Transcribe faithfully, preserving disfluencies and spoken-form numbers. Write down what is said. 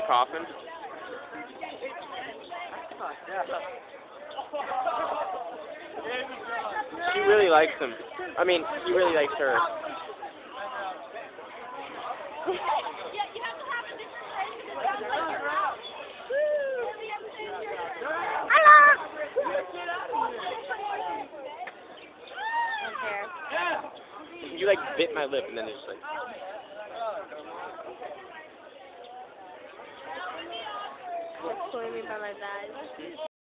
coffin? She really likes him. I mean, he really likes her. You like bit my lip and then it's like. Just pulling me by my bag.